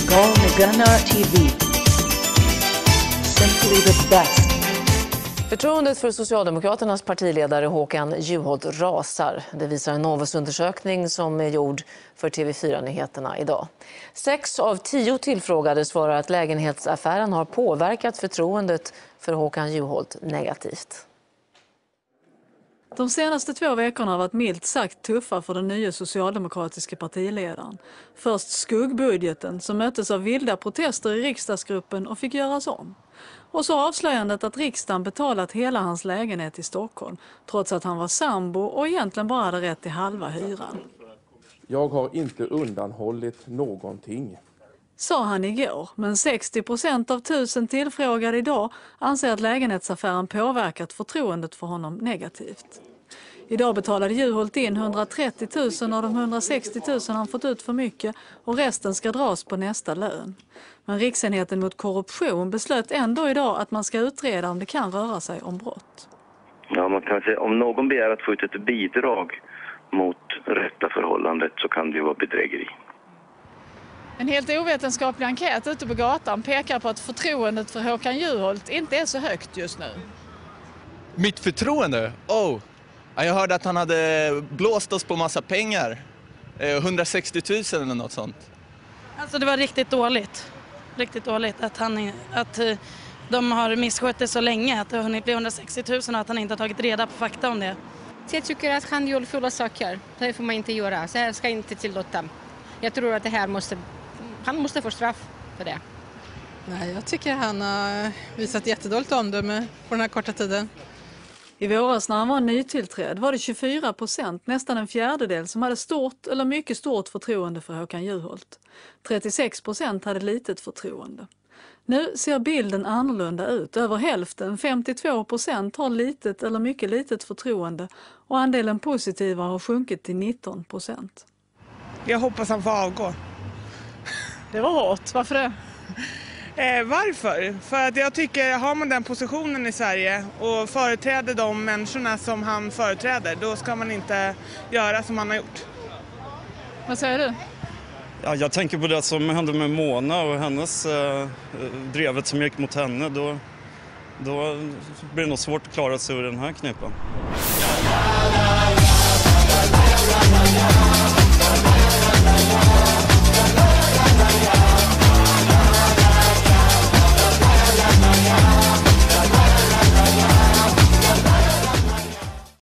Galna TV. Simply the best. Förtroendet för Socialdemokraternas partiledare Håkan Juholt rasar. Det visar en Novus-undersökning som är gjord för TV4-nyheterna idag. 6 av 10 tillfrågade svarar att lägenhetsaffären har påverkat förtroendet för Håkan Juholt negativt. De senaste 2 veckorna har varit milt sagt tuffa för den nya socialdemokratiska partiledaren. Först skuggbudgeten som möttes av vilda protester i riksdagsgruppen och fick göras om. Och så avslöjandet att riksdagen betalat hela hans lägenhet i Stockholm trots att han var sambo och egentligen bara hade rätt till halva hyran. Jag har inte undanhållit någonting. Sa han igår, men 60% av 1000 tillfrågade idag anser att lägenhetsaffären påverkat förtroendet för honom negativt. Idag betalade Juholt in 130 000 av de 160 000 han fått ut för mycket och resten ska dras på nästa lön. Men Riksenheten mot korruption beslöt ändå idag att man ska utreda om det kan röra sig om brott. Ja, man kan säga om någon begär att få ut ett bidrag mot rätta förhållandet så kan det ju vara bedrägeri. En helt ovetenskaplig enkät ute på gatan pekar på att förtroendet för Håkan Juholt inte är så högt just nu. Mitt förtroende? Jag hörde att han hade blåst oss på massa pengar. 160 000 eller något sånt. Alltså det var riktigt dåligt. Riktigt dåligt att de har misskött det så länge. Att det har hunnit bli 160 000 och att han inte har tagit reda på fakta om det. Jag tycker att han gör fulla saker. Det får man inte göra. Så här ska inte tillåta. Jag tror att han måste få straff för det. Nej, jag tycker han har visat jättedåligt omdöme på den här korta tiden. I våras när han var nytillträdd var det 24%, nästan en fjärdedel, som hade stort eller mycket stort förtroende för Håkan Juholt. 36% hade litet förtroende. Nu ser bilden annorlunda ut. Över hälften, 52%, har litet eller mycket litet förtroende och andelen positiva har sjunkit till 19%. Jag hoppas han får avgå. Det var hårt. Varför det? Varför? För att jag tycker, har man den positionen i Sverige och företräder de människorna som han företräder, då ska man inte göra som han har gjort. Vad säger du? Ja, jag tänker på det som hände med Mona och hennes drevet som gick mot henne. Då blir det nog svårt att klara sig ur den här knipan.